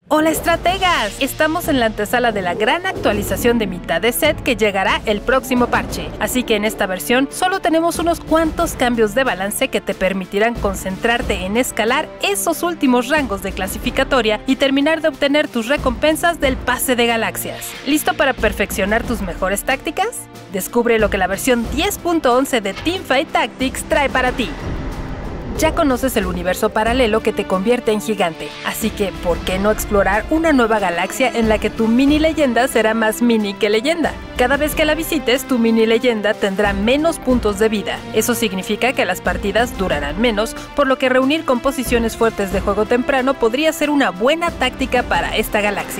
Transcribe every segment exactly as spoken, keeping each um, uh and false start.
¡Hola estrategas! Estamos en la antesala de la gran actualización de mitad de set que llegará el próximo parche, así que en esta versión solo tenemos unos cuantos cambios de balance que te permitirán concentrarte en escalar esos últimos rangos de clasificatoria y terminar de obtener tus recompensas del pase de galaxias. ¿Listo para perfeccionar tus mejores tácticas? Descubre lo que la versión diez punto once de Teamfight Tactics trae para ti. Ya conoces el universo paralelo que te convierte en gigante, así que ¿por qué no explorar una nueva galaxia en la que tu mini leyenda será más mini que leyenda? Cada vez que la visites, tu mini leyenda tendrá menos puntos de vida. Eso significa que las partidas durarán menos, por lo que reunir composiciones fuertes de juego temprano podría ser una buena táctica para esta galaxia.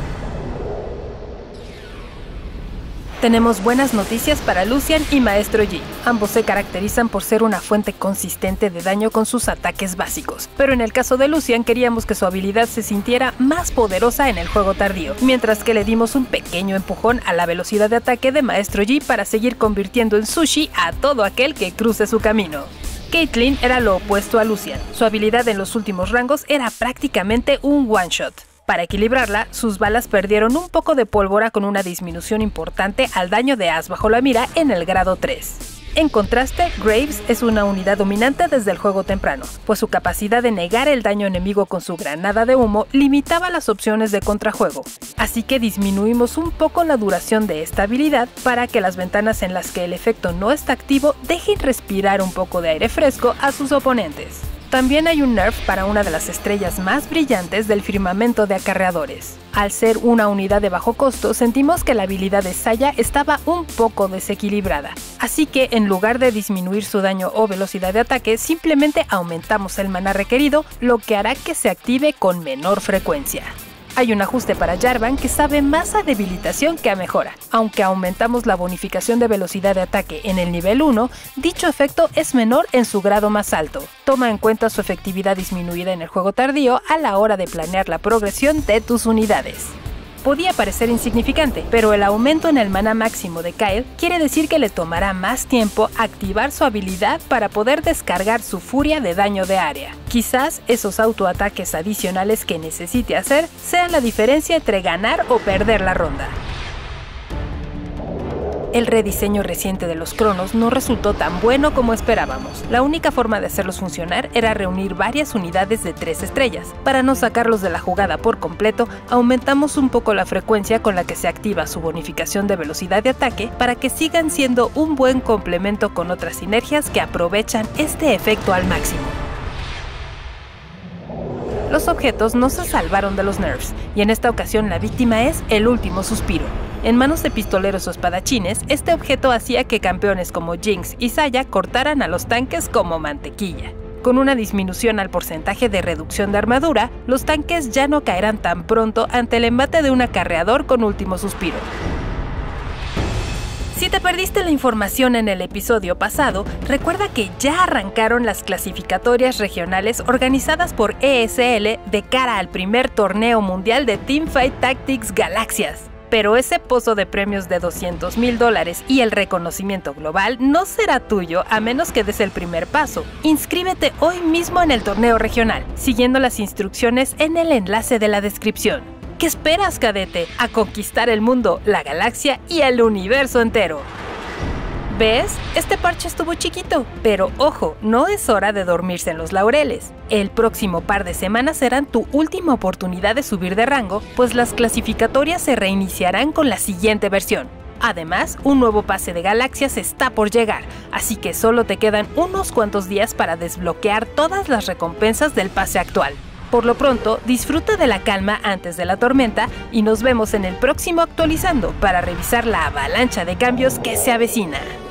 Tenemos buenas noticias para Lucian y Maestro Yi. Ambos se caracterizan por ser una fuente consistente de daño con sus ataques básicos, pero en el caso de Lucian queríamos que su habilidad se sintiera más poderosa en el juego tardío, mientras que le dimos un pequeño empujón a la velocidad de ataque de Maestro Yi para seguir convirtiendo en sushi a todo aquel que cruce su camino. Caitlyn era lo opuesto a Lucian. Su habilidad en los últimos rangos era prácticamente un one-shot. Para equilibrarla, sus balas perdieron un poco de pólvora con una disminución importante al daño de as bajo la mira en el grado tres. En contraste, Graves es una unidad dominante desde el juego temprano, pues su capacidad de negar el daño enemigo con su granada de humo limitaba las opciones de contrajuego, así que disminuimos un poco la duración de esta habilidad para que las ventanas en las que el efecto no está activo dejen respirar un poco de aire fresco a sus oponentes. También hay un nerf para una de las estrellas más brillantes del firmamento de acarreadores. Al ser una unidad de bajo costo, sentimos que la habilidad de Saya estaba un poco desequilibrada, así que en lugar de disminuir su daño o velocidad de ataque, simplemente aumentamos el maná requerido, lo que hará que se active con menor frecuencia. Hay un ajuste para Jarvan que sabe más a debilitación que a mejora. Aunque aumentamos la bonificación de velocidad de ataque en el nivel uno, dicho efecto es menor en su grado más alto. Toma en cuenta su efectividad disminuida en el juego tardío a la hora de planear la progresión de tus unidades. Podía parecer insignificante, pero el aumento en el maná máximo de Kyle quiere decir que le tomará más tiempo activar su habilidad para poder descargar su furia de daño de área. Quizás esos autoataques adicionales que necesite hacer sean la diferencia entre ganar o perder la ronda. El rediseño reciente de los cronos no resultó tan bueno como esperábamos. La única forma de hacerlos funcionar era reunir varias unidades de tres estrellas. Para no sacarlos de la jugada por completo, aumentamos un poco la frecuencia con la que se activa su bonificación de velocidad de ataque para que sigan siendo un buen complemento con otras sinergias que aprovechan este efecto al máximo. Los objetos no se salvaron de los nerfs, y en esta ocasión la víctima es el último suspiro. En manos de pistoleros o espadachines, este objeto hacía que campeones como Jinx y Saya cortaran a los tanques como mantequilla. Con una disminución al porcentaje de reducción de armadura, los tanques ya no caerán tan pronto ante el embate de un acarreador con último suspiro. Si te perdiste la información en el episodio pasado, recuerda que ya arrancaron las clasificatorias regionales organizadas por E S L de cara al primer torneo mundial de Teamfight Tactics Galaxias. Pero ese pozo de premios de doscientos mil dólares y el reconocimiento global no será tuyo a menos que des el primer paso. Inscríbete hoy mismo en el torneo regional, siguiendo las instrucciones en el enlace de la descripción. ¿Qué esperas, cadete? A conquistar el mundo, la galaxia y el universo entero. ¿Ves? Este parche estuvo chiquito, pero ojo, no es hora de dormirse en los laureles. El próximo par de semanas serán tu última oportunidad de subir de rango, pues las clasificatorias se reiniciarán con la siguiente versión. Además, un nuevo pase de galaxias está por llegar, así que solo te quedan unos cuantos días para desbloquear todas las recompensas del pase actual. Por lo pronto, disfruta de la calma antes de la tormenta y nos vemos en el próximo actualizando para revisar la avalancha de cambios que se avecina.